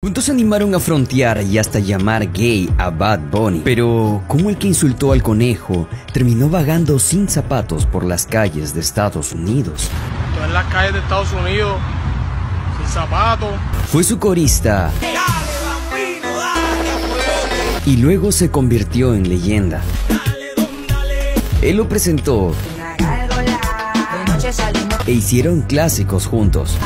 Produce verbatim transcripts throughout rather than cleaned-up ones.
Juntos se animaron a frontear y hasta llamar gay a Bad Bunny. Pero, ¿cómo el que insultó al conejo terminó vagando sin zapatos por las calles de Estados Unidos? En las calles de Estados Unidos, sin zapatos. Fue su corista. Y luego se convirtió en leyenda. Él lo presentó e hicieron clásicos juntos.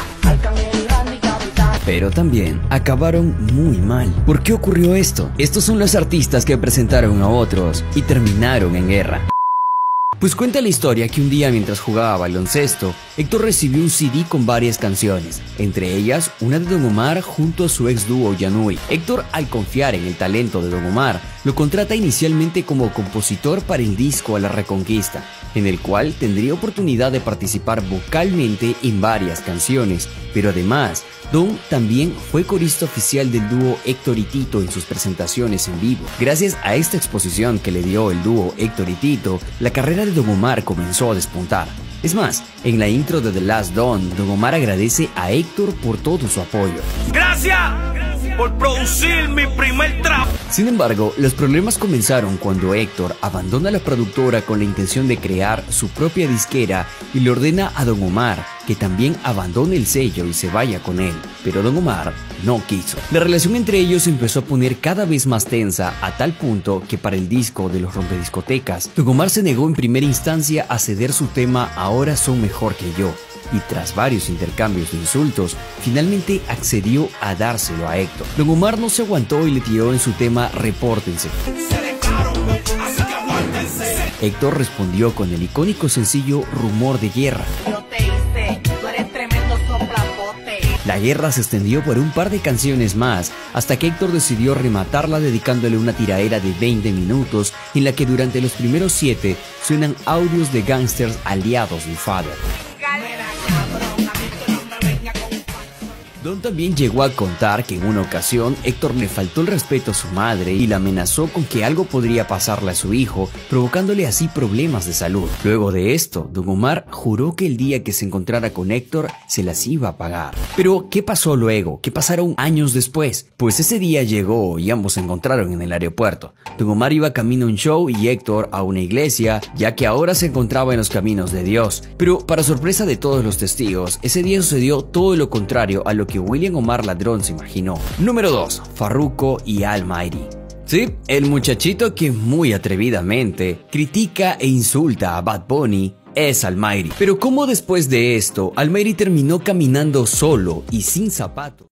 Pero también acabaron muy mal. ¿Por qué ocurrió esto? Estos son los artistas que presentaron a otros y terminaron en guerra. Pues cuenta la historia que un día mientras jugaba baloncesto, Héctor recibió un C D con varias canciones, entre ellas una de Don Omar junto a su ex dúo Yanuri. Héctor, al confiar en el talento de Don Omar, lo contrata inicialmente como compositor para el disco A la Reconquista, en el cual tendría oportunidad de participar vocalmente en varias canciones, pero además, Don también fue corista oficial del dúo Héctor y Tito en sus presentaciones en vivo. Gracias a esta exposición que le dio el dúo Héctor y Tito, la carrera de Don Omar comenzó a despuntar. Es más, en la intro de The Last Don, Don Omar agradece a Héctor por todo su apoyo. ¡Gracias por producir mi primer trap! Sin embargo, los problemas comenzaron cuando Héctor abandona la productora con la intención de crear su propia disquera y le ordena a Don Omar que también abandone el sello y se vaya con él, pero Don Omar no quiso. La relación entre ellos se empezó a poner cada vez más tensa a tal punto que para el disco de los rompediscotecas, Don Omar se negó en primera instancia a ceder su tema Ahora son mejor que yo, y tras varios intercambios de insultos, finalmente accedió a dárselo a Héctor. Don Omar no se aguantó y le tiró en su tema Repórtense. Héctor respondió con el icónico sencillo Rumor de Guerra. La guerra se extendió por un par de canciones más, hasta que Héctor decidió rematarla dedicándole una tiraera de veinte minutos, en la que durante los primeros siete suenan audios de gángsters aliados de Father. Don también llegó a contar que en una ocasión Héctor le faltó el respeto a su madre y la amenazó con que algo podría pasarle a su hijo, provocándole así problemas de salud. Luego de esto, Don Omar juró que el día que se encontrara con Héctor se las iba a pagar. Pero, ¿qué pasó luego? ¿Qué pasaron años después? Pues ese día llegó y ambos se encontraron en el aeropuerto. Don Omar iba camino a un show y Héctor a una iglesia, ya que ahora se encontraba en los caminos de Dios. Pero, para sorpresa de todos los testigos, ese día sucedió todo lo contrario a lo que William Omar Ladrón se imaginó. Número dos. Farruko y Almighty. Sí, el muchachito que muy atrevidamente critica e insulta a Bad Bunny es Almighty. Pero ¿cómo después de esto Almighty terminó caminando solo y sin zapatos?